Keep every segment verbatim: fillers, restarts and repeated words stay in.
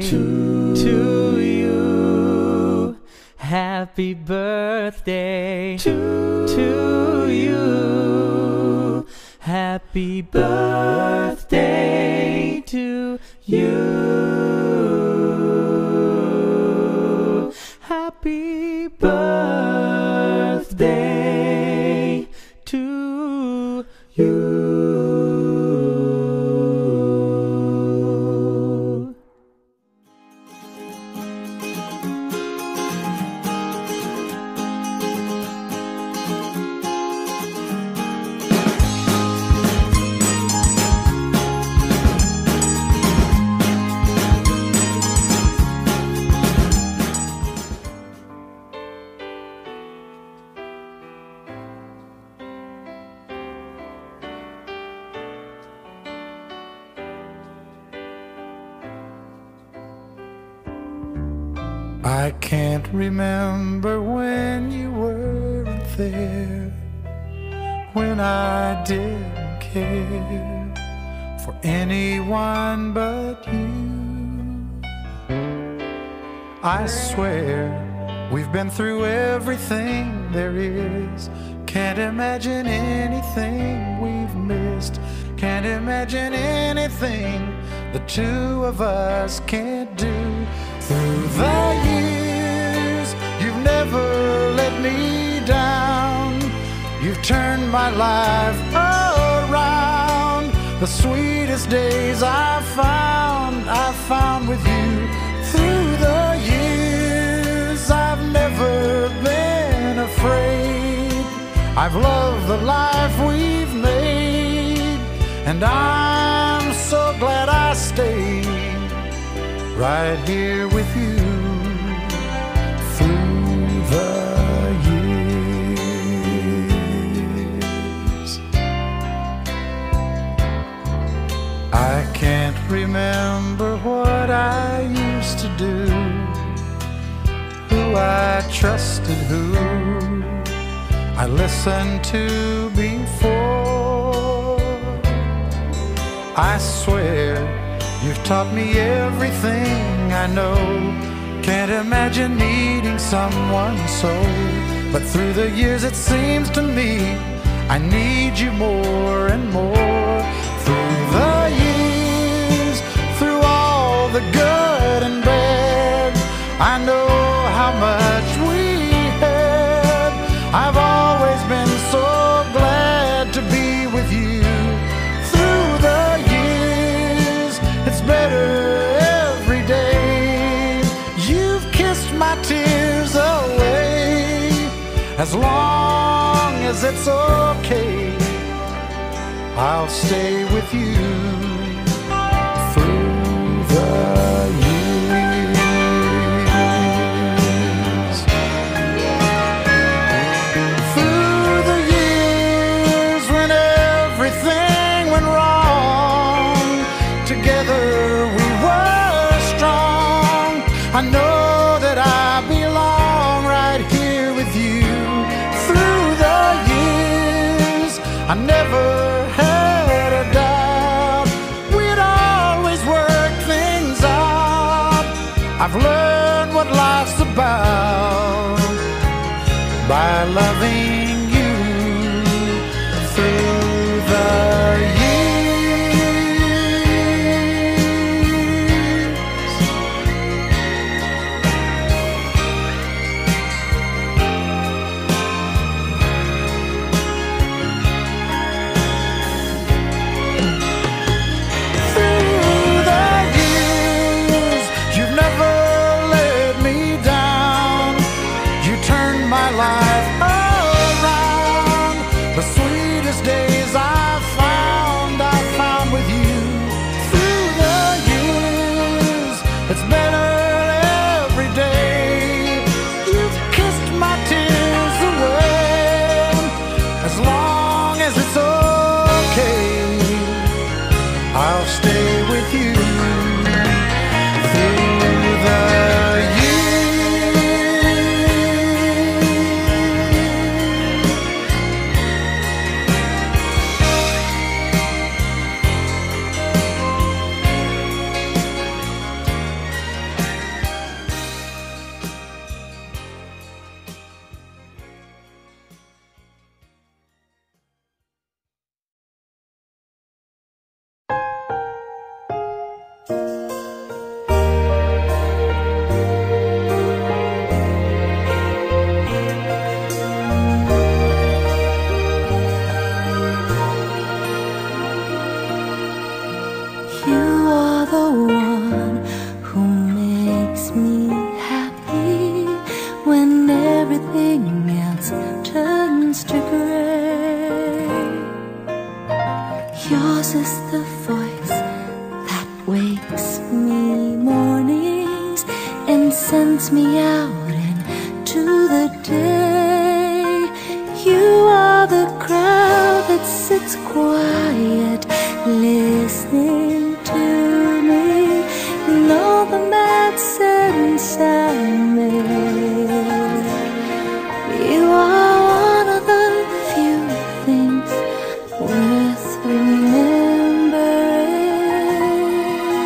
to, to you. Happy birthday to, to you. Happy birthday to you. Happy birthday to you. I can't remember when you weren't there, when I didn't care for anyone but you. I swear we've been through everything there is. Can't imagine anything we've missed. Can't imagine anything the two of us can't do. Through the years, you've never let me down. You've turned my life around. The sweetest days I've found, I've found with you. Through the years, I've never been afraid. I've loved the life we've made, and I'm so glad I stayed right here with you through the years. I can't remember what I used to do, who I trusted, who I listened to before. I swear you've taught me everything I know. Can't imagine needing someone so. But through the years it seems to me I need you more and more. Through the years, through all the good and bad, I know how much we had. I've always been so glad to be with you. Through the years, it's better every day. You've kissed my tears away. As long as it's okay, I'll stay with you through the years. Through the years when everything went wrong, together we were strong. I know that I belong right here with you. Through the years, I never had a doubt we'd always work things out. I've learned what life's about by loving you through the life around. the one who makes me happy when everything else turns to gray. Yours is the voice that wakes me mornings and sends me out into the day. You are the crowd that sits quiet, listening to me and all the mad sense I make. You are one of the few things worth remembering.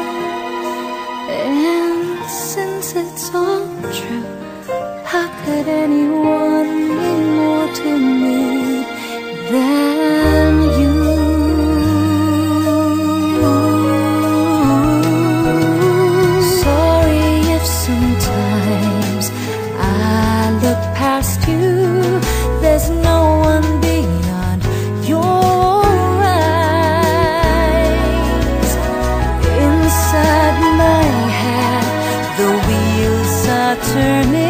And since it's all true, how could anyone mean more to me than you? Sorry if sometimes I look past you. There's no one beyond your eyes. Inside my head, the wheels are turning.